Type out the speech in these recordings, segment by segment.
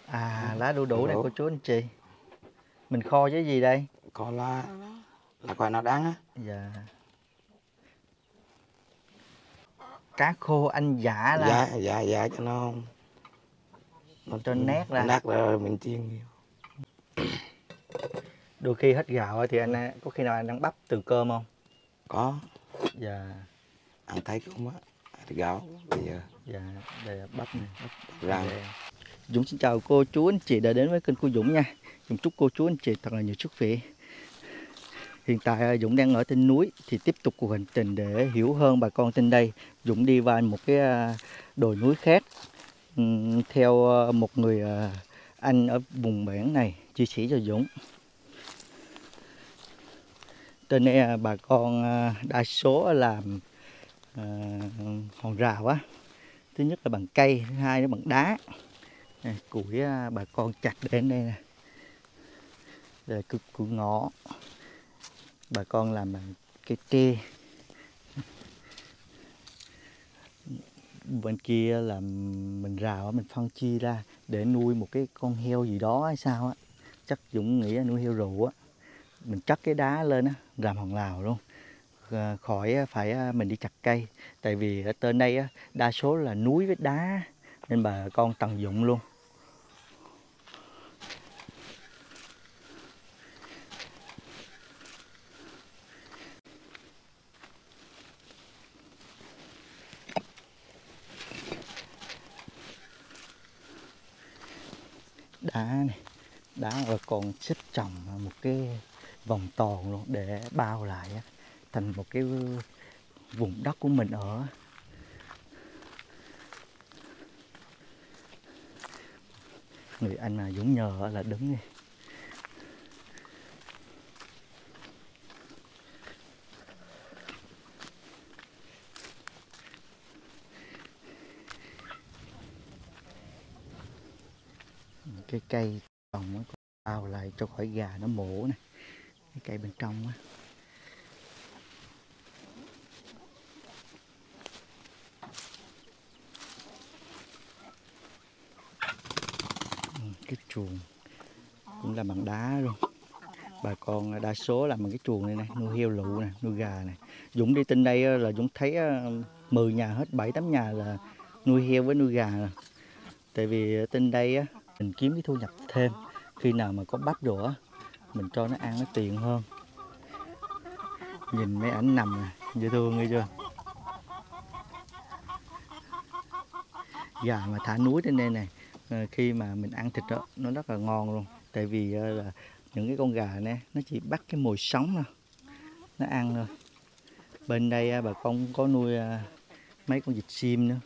À, lá đu đủ đây Đu cô đủ. chú anh chị. Mình kho với gì đây? Có là coi nó đáng á. Dạ. Cá khô anh giả là Dạ cho cho nét nó ra. nát ra rồi mình chiên nhiều. Đôi khi hết gạo thì anh có khi nào anh ăn bắp từ cơm không? Có Dạ. ăn thấy cũng á, gạo bây giờ Dạ, đây là bắp này, bắp rang. đen. Dũng xin chào cô chú anh chị đã đến với kênh cô Dũng nha. Dũng chúc cô chú anh chị thật là nhiều sức khỏe. Hiện tại Dũng đang ở trên núi thì tiếp tục cuộc hành trình để hiểu hơn bà con trên đây. Dũng đi vào một cái đồi núi khác theo một người anh ở vùng biển này chia sẻ cho Dũng. Trên đây bà con đa số làm hòn rào á. Thứ nhất là bằng cây, thứ hai là bằng đá. Củi bà con chặt đến đây nè. Đây là củi ngõ. Bà con làm bằng cây tre. Bên kia là mình rào, mình phân chia ra để nuôi một cái con heo gì đó hay sao á. Chắc Dũng nghĩ là nuôi heo rượu á. Mình cắt cái đá lên á, làm hòn rào luôn. Khỏi phải mình đi chặt cây. Tại vì ở trên đây á, đa số là núi với đá nên bà con tận dụng luôn. Đá này, đá và còn xếp chồng một cái vòng tròn luôn để bao lại á, thành một cái vùng đất của mình ở. Người anh mà Dũng nhờ là đứng đi. Cái cây trồng nó bao lại cho khỏi gà nó mổ này. Cái cây bên trong á. Cái chuồng cũng là bằng đá luôn. Bà con đa số làm bằng cái chuồng này này, nuôi heo lụ này, nuôi gà này. Dũng đi trên đây là Dũng thấy 10 nhà hết 7-8 nhà là nuôi heo với nuôi gà rồi. Tại vì ở trên đây á, mình kiếm cái thu nhập thêm. Khi nào mà có bắp đồ á, mình cho nó ăn nó tiện hơn. Nhìn mấy ảnh nằm nè, dễ thương nghe chưa? Gà mà thả núi trên đây này, khi mà mình ăn thịt đó, nó rất là ngon luôn. Tại vì là những cái con gà này nó chỉ bắt cái mồi sống thôi, nó ăn thôi. Bên đây bà con có nuôi mấy con vịt sim nữa.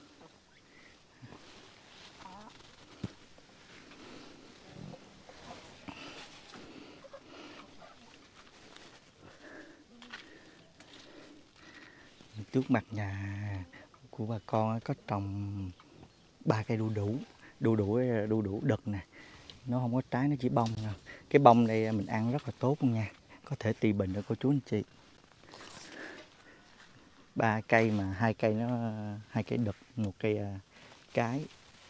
Trước mặt nhà của bà con có trồng 3 cây đu đủ. Đu đủ đực nè, nó không có trái, nó chỉ bông nè. Cái bông này mình ăn rất là tốt luôn nha, có thể trị bệnh cho cô chú anh chị. 3 cây mà 2 cây nó 2 cây đực, một cây cái.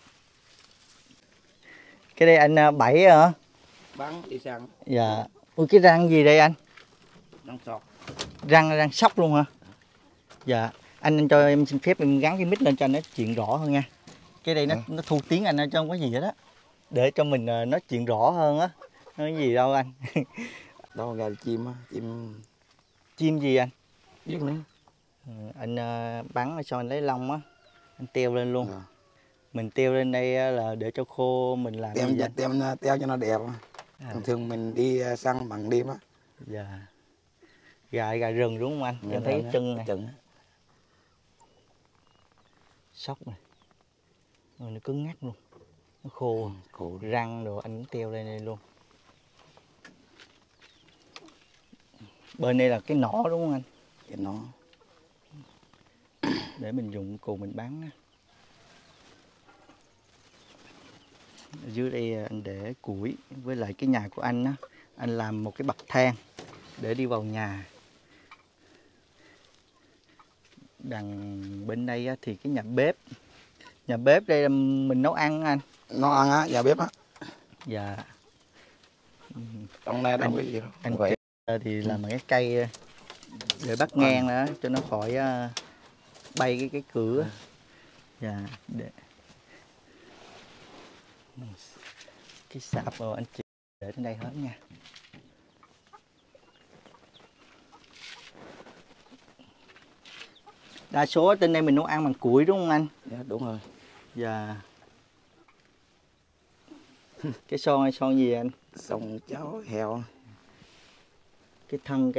Cái đây anh bảy hả? Bắn đi săn. Dạ. Ui, cái răng gì đây anh? Răng sọt. Răng sóc luôn hả? Dạ. Anh cho em xin phép em gắn cái mic lên cho nó chuyện rõ hơn nha. Cái đây nó thu tiếng anh ở trong có gì hết á. Để cho mình nói chuyện rõ hơn á. Nói gì đâu anh. Đó gà chim á, Chim gì anh? biết nữa. Anh bắn xong anh lấy lông á, anh treo lên luôn. À. Mình treo lên đây là để cho khô mình làm gì vậy? Treo cho nó đẹp. Thường mình đi săn bằng đêm á. Dạ. Gà rừng đúng không anh? Em thấy cái chân này. Sóc này. Nó cứng ngắc luôn. Nó khô. Răng đồ anh cũng treo lên đây luôn. Bên đây là cái nỏ đúng không anh? Cái nỏ. Để mình dùng cụ mình bắn á. Ở dưới đây anh để củi với lại cái nhà của anh á, anh làm một cái bậc thang để đi vào nhà. Đằng bên đây á, thì cái nhà bếp đây là mình nấu ăn anh. Nó ăn á, nhà bếp á. Dạ. Trong này đâu có gì đâu. Anh Vậy thì làm bằng cái cây để bắt ngang đó cho nó khỏi bay cái cửa. Dạ. Để cái sạp rồi anh chị để trên đây hết nha. Đa số trên đây mình nấu ăn bằng củi đúng không anh? dạ, đúng rồi. Dạ. Cái son hay son gì anh? Xong cháu heo. Cái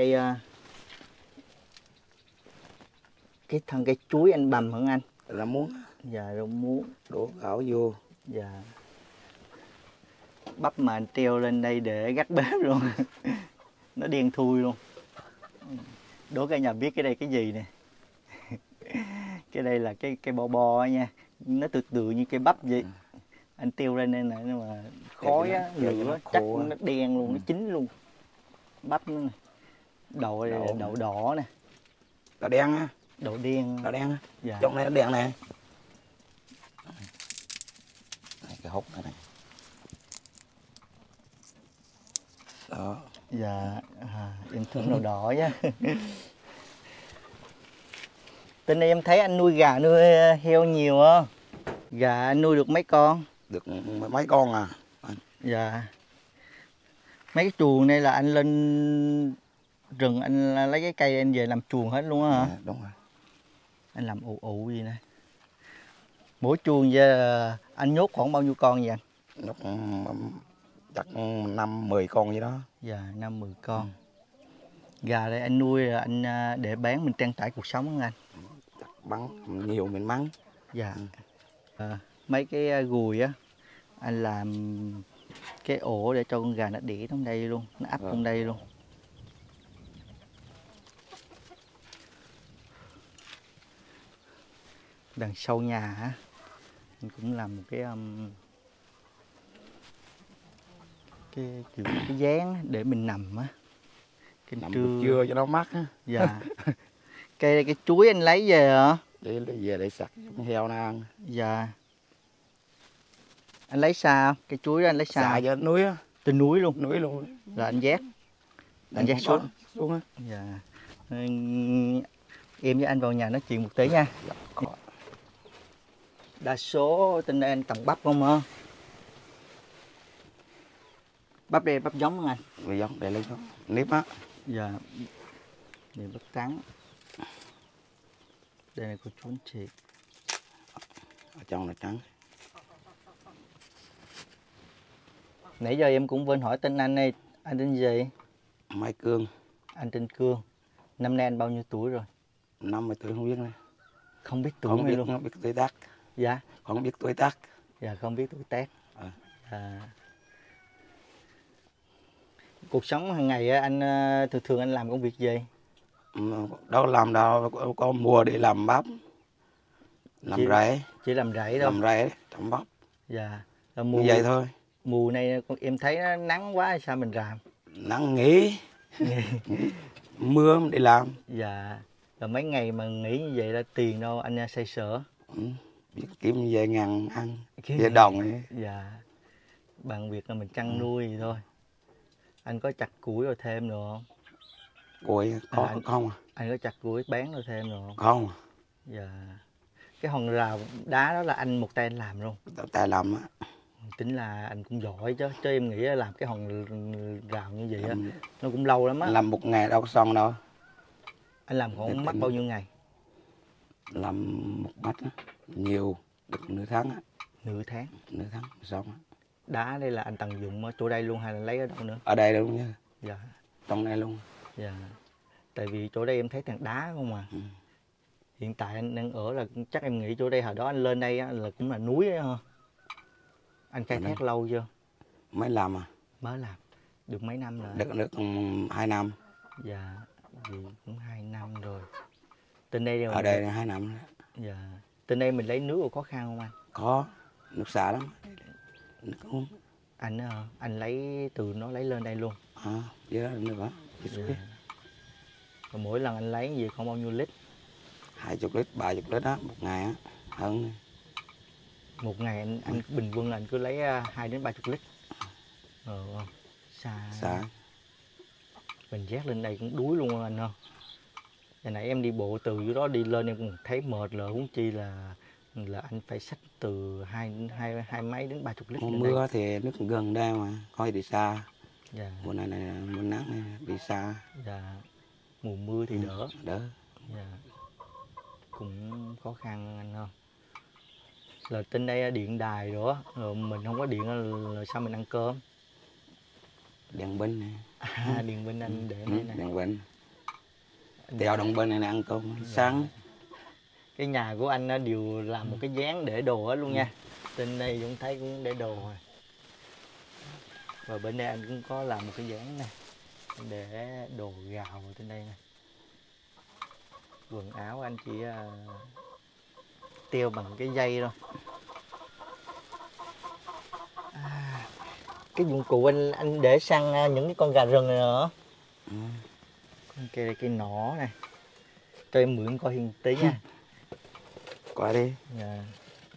thân cây chuối anh bầm hả anh? Là muốn Dạ rau muống. đổ gạo vô. Dạ. Bắp mà anh treo lên đây để gác bếp luôn. Nó đen thui luôn. Đố cả nhà biết cái đây cái gì nè. Cái đây là cái bo bo nha. Nó tự tự như cây bắp vậy. Anh treo lên đây nè, nhưng mà khói á, lửa chắc nó đen luôn, nó chín luôn. Bắp nó nè. Đậu đỏ nè. Đậu đen á. Đậu đen. Đậu đen á. Dạ. Trong này nó đen nè. Cái hút này. Đó. Dạ, em thưởng đậu đỏ nhá. Tên này em thấy anh nuôi gà nuôi heo nhiều không? Gà anh nuôi được mấy con? Được mấy con à. Dạ. Mấy cái chuồng này là anh lên rừng anh lấy cái cây anh về làm chuồng hết luôn á hả? À, đúng rồi. Anh làm ụ gì nè. Mỗi chuồng về anh nhốt khoảng bao nhiêu con vậy anh? Nhốt chắc 5-10 con vậy đó. Dạ, 5-10 con. Gà đây anh nuôi anh để bán mình trang trải cuộc sống không anh? Chắc bắn nhiều mình mắng. Dạ. Mấy cái gùi á anh làm cái ổ để cho con gà nó đẻ trong đây luôn, nó ấp trong đây luôn. Đằng sau nhà á mình cũng làm một cái kiểu cái dáng để mình nằm á. Nằm trưa cho nó mát á. Dạ. Cái chuối anh lấy về hả? Để về để sạch heo nó ăn. Dạ. Anh lấy sao? Cái chuối đó anh lấy sao? Xài cho núi á. Trên núi luôn. Núi luôn. Là anh vác. Anh vác xuống. Xuống á. Dạ. Em với anh vào nhà nói chuyện một tí nha. Dạ, đa số trên đây anh trồng bắp không hả? Bắp đây bắp giống không anh? Vì giống để lấy giống nếp á. Dạ. Đây bắp trắng. Đây là cô chú anh chị. Ở trong là trắng. Nãy giờ em cũng quên hỏi tên anh đây. Anh tên gì? Mai Cương. Anh tên Cương. Năm nay anh bao nhiêu tuổi rồi? 50 tuổi không biết này. Không biết tuổi không biết, luôn. Không biết tuổi tác. Dạ. Không biết tuổi tác. Dạ không biết tuổi tác. Cuộc sống hàng ngày anh thường anh làm công việc gì? Đâu làm đâu, có mùa để làm bắp. Làm rẫy. Chỉ làm rẫy đâu. Làm rẫy, trồng bắp. Dạ. Như vậy thôi. Mùa này em thấy nó nắng quá sao mình làm? Nắng nghỉ. Mưa để làm. Dạ. Rồi mấy ngày mà nghỉ như vậy là tiền đâu anh xoay sở? Biết kiếm về ngàn ăn. Về đồng ấy. Dạ. Bằng việc là mình chăn nuôi vậy thôi. Anh có chặt củi rồi thêm được không? Củi có không à? Anh có chặt củi bán rồi thêm được không? Không. Dạ. Cái hòn rào đá đó là anh một tay anh làm luôn? Tay làm á. Tính là anh cũng giỏi chứ em nghĩ làm cái hòn rào như vậy á nó cũng lâu lắm á. Làm một ngày đâu có xong đâu. Anh làm khoảng mất bao nhiêu ngày? Làm một bát á, nhiều được nửa tháng á. Nửa tháng xong á. Đá đây là anh tận dụng ở chỗ đây luôn hay là lấy ở đâu nữa? Ở đây luôn nha. Dạ. Trong này luôn. Dạ. Tại vì chỗ đây em thấy toàn đá không à. Hiện tại anh đang ở là chắc em nghĩ chỗ đây hồi đó anh lên đây á, là cũng là núi ấy ha. Anh khai thác lâu chưa? Mới làm à? Mới làm. Được mấy năm rồi? Được 2 năm. Dạ. Vì cũng 2 năm rồi. Trên đây ở đây là 2 năm rồi. Dạ. Trên đây mình lấy nước có khó khăn không anh? Có. Nước xả lắm. Nước uống. Anh lấy từ nó lấy lên đây luôn? Dạ, nước á. Dạ. Rồi mỗi lần anh lấy gì không bao nhiêu lít? 20 lít, 30 lít đó, một ngày á. Hơn. Một ngày anh bình quân là anh cứ lấy 2 đến 30 lít. Xa. Xa. Mình dắt lên đây cũng đuối luôn anh không? Hồi nãy em đi bộ từ dưới đó đi lên em cũng thấy mệt rồi, huống chi là anh phải xách từ hai mấy đến 30 lít Mùa lên đây. mưa thì nước gần đây mà, coi đi xa. Dạ. Mùa này mùa nắng này đi xa. Dạ. Mùa mưa thì đỡ. Đỡ. Dạ. Cũng khó khăn anh không? Là trên đây điện đài rồi mình không có điện là sao mình ăn cơm? Điện binh này. Điện binh anh để đây nè. Điện binh. Theo đồng bên này ăn cơm sáng. Cái nhà của anh nó đều làm một cái dáng để đồ hết luôn nha. Trên đây Dũng thấy cũng để đồ rồi. Và bên đây anh cũng có làm một cái dáng này để đồ gạo ở trên đây nè. Quần áo anh chỉ treo bằng cái dây thôi. Cái dụng cụ anh để săn những cái con gà rừng này nữa. Con kia là cây nỏ nè. Cho em mượn coi hiền tí nha. Qua đi. Dạ.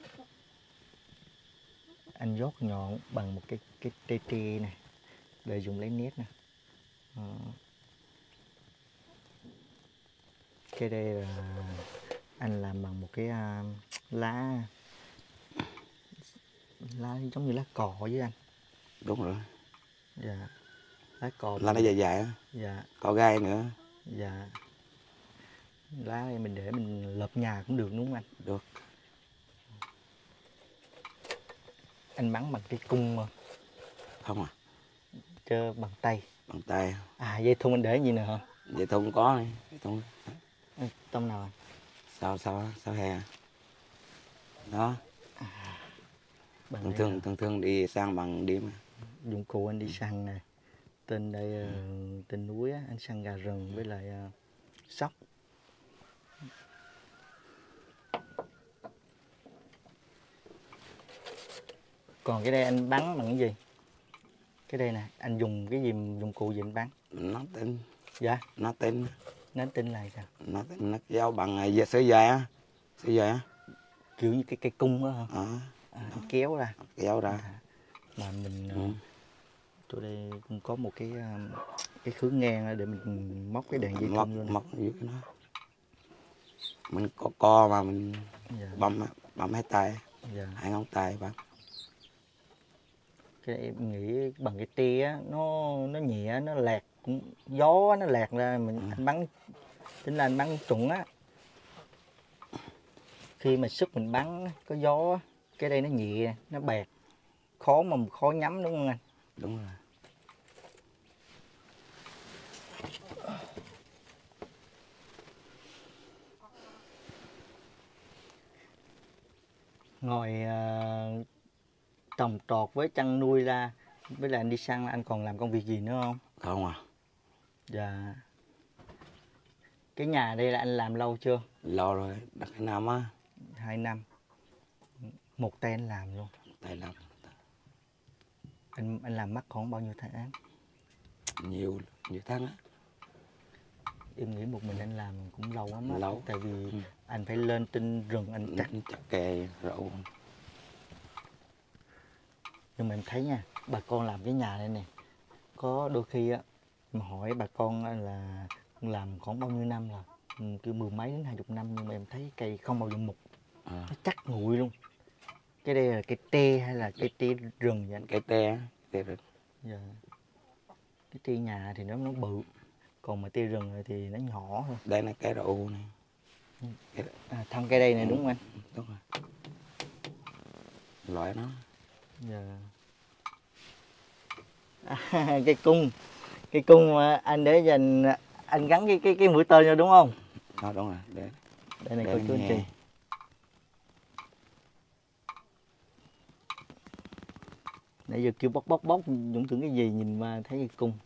Anh dốt nhọn bằng một cái tri này để dùng lấy nét nè. Cái đây là anh làm bằng một cái lá giống như lá cọ với anh. Đúng rồi. Dạ. Lá cọ. Lá nó dài dài á. Dạ. Có gai nữa. Dạ. Lá này mình để mình lợp nhà cũng được đúng không anh? Được. Anh bắn bằng cái cung mà. Không à? Chứ bằng tay. Bằng tay. Dây thun anh để gì nữa hả? Dây thun có này. Dây thun. Tông nào anh? Sao hè. Đó. Thường đi sang bằng đêm. Dụng cụ anh đi săn nè. Trên đây trên núi á, anh săn gà rừng với lại sóc. Còn cái đây anh bắn bằng cái gì? Cái đây nè, anh dùng cái gì, dụng cụ gì anh bắn? Nó tin. Dạ? Nó tin. Nó tin là sao? Nó tin, nó kéo bằng sợi dây á. Sợi dây á. Kiểu như cái cây cung đó hả? Anh kéo ra. Kéo ra. Mà mình chỗ đây cũng có một cái khướng ngang để mình móc cái đèn dây thun vô. Móc dưới nó. Mình có co mà mình bấm hai tay. Dạ. Hai ngón tay bấm. Cái em nghĩ bằng cái tia á, nó nhẹ, nó lẹt, gió nó lẹt ra mình anh bắn, tính là anh bắn chuẩn á. Khi mà sức mình bắn có gió á, cái đây nó nhẹ, nó bẹt, khó nhắm đúng không anh? Đúng rồi. Ngoài trồng trọt với chăn nuôi ra, với lại anh đi săn anh còn làm công việc gì nữa không? Không à. Dạ. Cái nhà đây là anh làm lâu chưa? Lâu rồi, đặt 2 năm á. 2 năm. Một tay anh làm luôn. Tay làm. Anh làm mất khoảng bao nhiêu tháng? Nhiều tháng á. Em nghĩ một mình anh làm cũng lâu lắm á. Lâu. Tại vì anh phải lên trên rừng anh chặt kè rậu. Nhưng mà em thấy nha, bà con làm cái nhà này nè, có đôi khi á mà hỏi bà con là làm khoảng bao nhiêu năm rồi, cứ 10 mấy đến 20 năm, nhưng mà em thấy cây không bao giờ mục. Nó chắc nguội luôn. Cái đây là cây tre hay là cây tre rừng vậy anh? Cây tre rừng. Dạ. Cái tre nhà thì nó bự, còn mà tre rừng thì nó nhỏ thôi. Đây là cây đậu này. Thân cây đây này đúng không anh? Đúng rồi. Loại nó. Dạ. Cây cung mà anh để dành, anh gắn cái mũi tên vô đúng không? Đúng rồi. Đây này coi chú anh chị. Nãy giờ kêu bóc Dũng tưởng cái gì, nhìn mà thấy cái cung.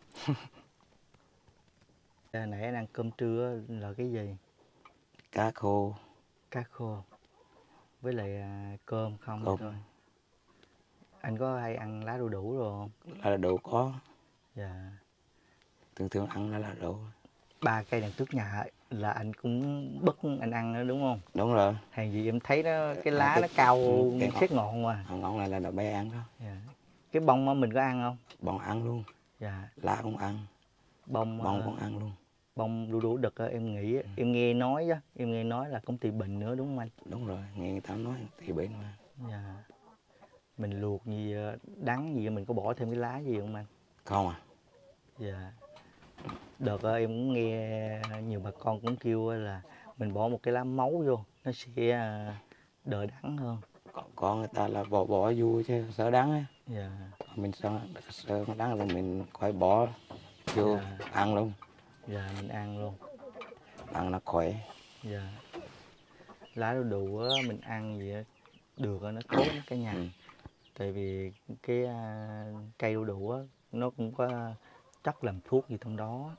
Nãy anh ăn cơm trưa là cái gì? Cá khô. Cá khô. Với lại cơm không thôi. Anh có hay ăn lá đu đủ rồi không? Lá đu có. Dạ. Thường ăn lá đu. 3 cây đằng trước nhà là anh cũng bứt anh ăn nữa đúng không? Đúng rồi. Hàng gì em thấy nó cái lá nó cao xếp ngọn mà. Ngọn này là bé ăn đó. Dạ. Cái bông mình có ăn không? bông ăn luôn, Dạ. lá cũng ăn, Bông bông cũng ăn luôn. bông đu đủ đực á, em nghĩ em nghe nói á, em nghe nói là cũng trị bệnh nữa đúng không anh? Đúng rồi, nghe người ta nói thì bệnh mà. Dạ. Mình luộc gì đắng gì mình có bỏ thêm cái lá gì không anh? Không à. Dạ. Đợt em cũng nghe nhiều bà con cũng kêu là mình bỏ một cái lá máu vô nó sẽ đỡ đắng hơn. Có người ta là bỏ vô chứ sợ đắng á. Dạ. Mình sợ nó đắng rồi mình khỏi bỏ vô Dạ. ăn luôn, Dạ mình ăn luôn. ăn nó khỏe. Dạ. Lá đu đủ á mình ăn gì á được á, nó tốt lắm cả nhà. Ừ. Tại vì cái cây đu đủ á nó cũng có chất làm thuốc gì trong đó.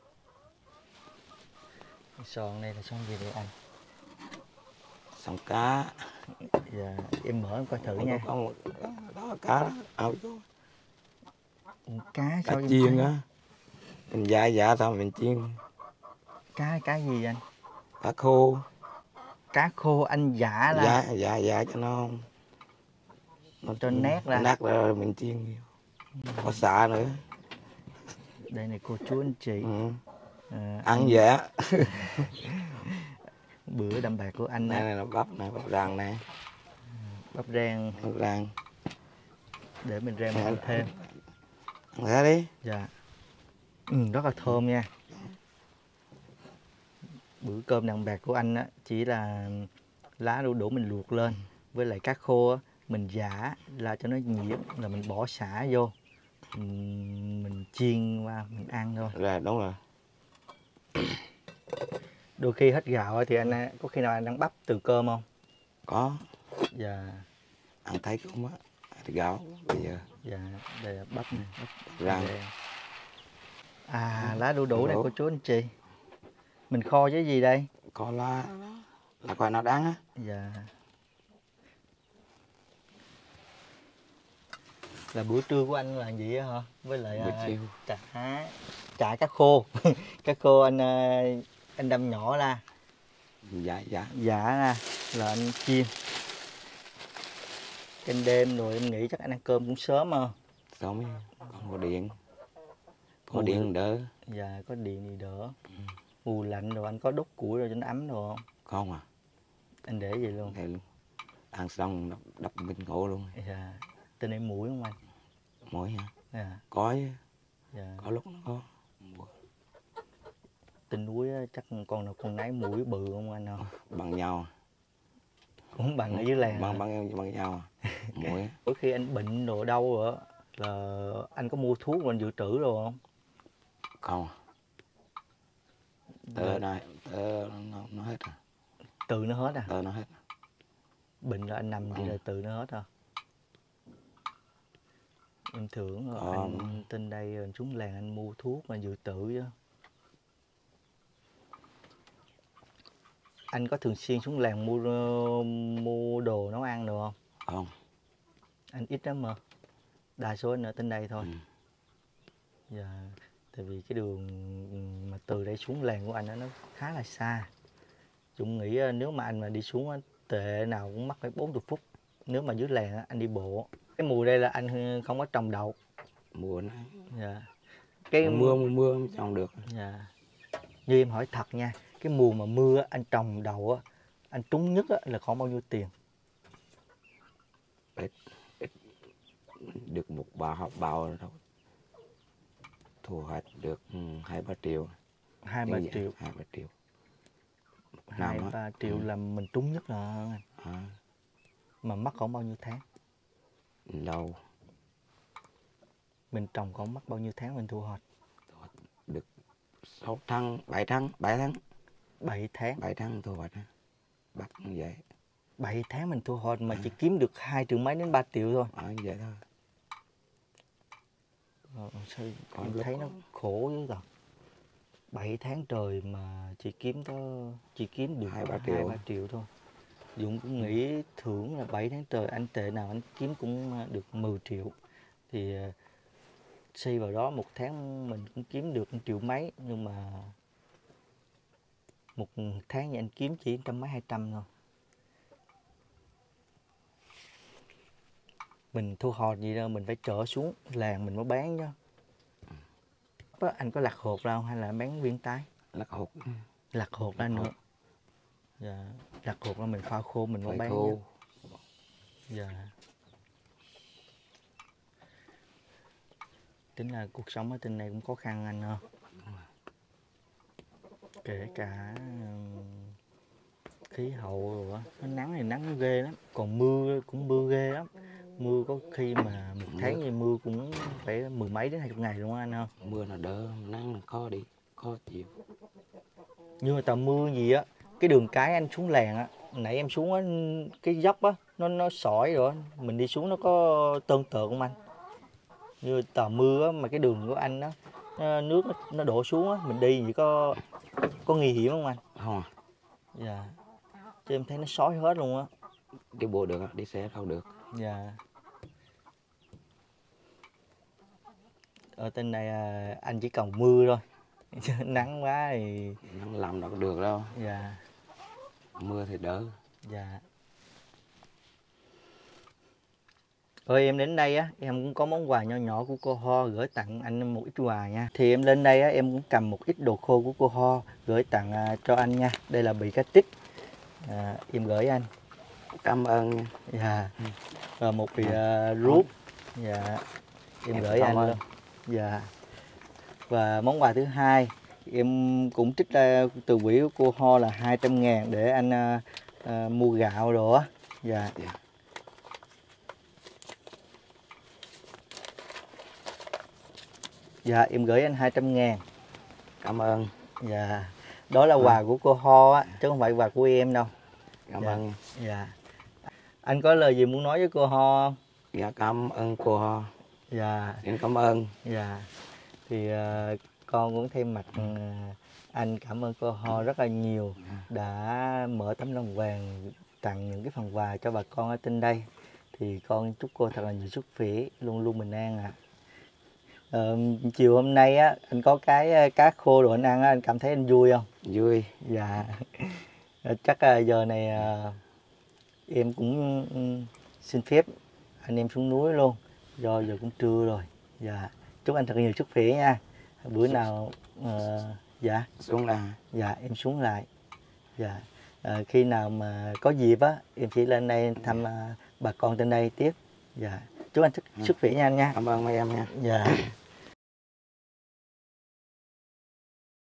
Cái son này là son gì vậy anh? Xong cá. Dạ em mở em coi thử Ủa, nha. có một đó cá đó, ao vô. Cá Cá sao em chiên thấy? á, mình dạ xong mình chiên. Cá gì anh? Cá khô. Cá khô anh giả ra Dạ cho nó cho nét ra. nát ra rồi mình chiên vô. Có xạ nữa. Đây này cô chú anh chị. Ừ. Ăn Ăn dạ. bữa đạm bạc của anh Này á. này là bắp này, bắp rang này. Bắp rang Bắp rang. để mình rang mình ăn thêm. Ăn ra đi. Dạ. Rất là thơm nha. Bữa cơm đạm bạc của anh á chỉ là lá đu đủ mình luộc lên với lại cá khô á, mình giã là cho nó nhuyễn là mình bỏ sả vô. Mình chiên qua mình ăn thôi. Rồi đúng rồi. Đôi khi hết gạo á thì anh có khi nào anh ăn bắp từ cơm không? Có. Dạ. Ăn thấy cũng á. Gạo bây giờ. Dạ, đây là bắp này, bắp Rang. lá đu đủ này cô chú anh chị. Mình kho với gì đây? Có là coi nó đắng á. Dạ. Là bữa trưa của anh là gì á hả? Với lại Buổi chiều. chả cá khô. Cá khô anh đâm nhỏ ra. Dạ. Dạ ra là anh chiên. Canh đêm rồi em nghĩ chắc anh ăn cơm cũng sớm ha. Xong còn có điện. Có Mùi- điện đỡ. Dạ có điện thì đỡ. Mùa lạnh rồi anh có đốt củi rồi cho nó ấm rồi không? Không à. Anh để vậy luôn. Đây luôn. Ăn xong đập mình ngủ luôn. Dạ. Tên em muỗi không anh? Mỗi hả? Dạ. Có chứ. Dạ. Có lúc nó có. Tên núi á, chắc con nào con nấy mũi bự không anh không? Bằng nhau. Cũng bằng ở dưới làng. Bằng nhau. Mỗi. Mỗi khi anh bệnh rồi đâu rồi á, là anh có mua thuốc rồi anh dự trữ rồi không? Không. Tơ nó hết rồi. Tự nó hết à? Tơ nó hết. Bệnh là anh nằm vậy là tự nó hết à? Em tưởng anh trên đây rồi xuống làng anh mua thuốc mà dự trữ chứ. Anh có thường xuyên xuống làng mua đồ nấu ăn được không? Không. Anh ít lắm mà. Đa số anh ở trên đây thôi. Ừ. Dạ. Tại vì cái đường mà từ đây xuống làng của anh nó khá là xa. Dũng nghĩ nếu mà anh mà đi xuống tệ nào cũng mất phải 40 phút. Nếu mà dưới làng anh đi bộ. Cái mùa đây là anh không có trồng đậu. Mùa này. Dạ. Mùa mới trồng được. Dạ. Như em hỏi thật nha, cái mùa mà mưa anh trồng đậu á, anh trúng nhất là khoảng bao nhiêu tiền? Ít. Được một bào thôi. Thu hoạch được 2-3 triệu. 2-3 triệu. 2-3 triệu. 2-3 triệu là mình trúng nhất là anh. Mà mất khoảng bao nhiêu tháng? Lâu. Mình trồng khoảng mất bao nhiêu tháng mình thu hoạch? Được 6 tháng, 7 tháng. 7 tháng. 7 tháng thu hoạch. Bắt như vậy. 7 tháng mình thu hoạch mà chỉ kiếm được 2 triệu mấy đến 3 triệu thôi. Như vậy thôi. Sao em thấy nó khổ dữ rồi. 7 tháng trời mà chỉ kiếm được 2-3 triệu thôi. Dũng cũng nghĩ thưởng là 7 tháng trời anh tệ nào anh kiếm cũng được 10 triệu. Thì xây vào đó một tháng mình cũng kiếm được 1 triệu mấy. Nhưng mà một tháng thì anh kiếm chỉ 100 mấy 200 thôi. mình thu hoạch gì đâu mình phải chở xuống làng mình mới bán chứ. Anh có lặt hột đâu hay là bán viên tái? Lặt hột. Lặt hột ra nữa. Dạ. Lặt hột là mình pha khô mình mới Phải bán khô. chứ. Dạ. Tính là cuộc sống ở trên này cũng khó khăn anh ha. Kể cả khí hậu rồi á, nó nắng thì nắng ghê lắm, còn mưa cũng mưa ghê lắm. Mưa có khi mà một tháng như mưa cũng phải 10 mấy đến 20 ngày luôn á anh ha. Mưa là đỡ, nắng là khó đi, khó chịu. Nhưng mà tầm mưa gì á, cái đường cái anh xuống làng á, nãy em xuống á, cái dốc á, nó sỏi rồi, mình đi xuống nó có tơn tợn không anh? Như tầm mưa á, mà cái đường của anh á, nước nó đổ xuống á, mình đi chỉ có nguy hiểm không anh? Không à. Dạ. Chứ em thấy nó sói hết luôn á. Đi bộ được, đi xe đâu được. Dạ. Ở trên này anh chỉ cầu mưa thôi. Chứ nắng quá thì Nắng làm đâu có được đâu. dạ. Mưa thì đỡ. Dạ. Rồi em đến đây á, em cũng có món quà nho nhỏ của cô Ho gửi tặng anh một ít quà nha. Thì em lên đây á, em cũng cầm một ít đồ khô của cô Ho gửi tặng cho anh nha. Đây là bì cá trích. Em gửi anh. Cảm ơn nha. Dạ. Và một bì ruốc. Dạ. Em gửi anh luôn. Dạ. Và món quà thứ hai em cũng trích ra từ quỹ của cô Ho là 200.000 để anh mua gạo rồi á. Dạ. Dạ em gửi anh 200.000. Cảm ơn. Dạ. Đó là quà của cô Ho á, chứ không phải quà của em đâu. Cảm ơn nha. Dạ. Anh có lời gì muốn nói với cô Ho không? Dạ cảm ơn cô Ho. Dạ. Em cảm ơn. Dạ. Thì con cũng thay mặt anh cảm ơn cô Ho rất là nhiều đã mở tấm lòng vàng tặng những cái phần quà cho bà con ở trên đây. Thì con chúc cô thật là nhiều sức khỏe, luôn luôn bình an ạ. Chiều hôm nay á anh có cái cá khô đồ anh ăn á, anh cảm thấy anh vui không? Vui. Dạ. Chắc giờ này em cũng xin phép anh em xuống núi luôn, do giờ cũng trưa rồi. Dạ. Chúc anh thật nhiều sức khỏe nha. Bữa nào dạ Xuống là. dạ em xuống lại. Dạ. Khi nào mà có dịp á em chỉ lên đây thăm bà con trên đây tiếp. Dạ. Chúc anh sức khỏe nha anh nha. Cảm ơn mấy em nha. Dạ.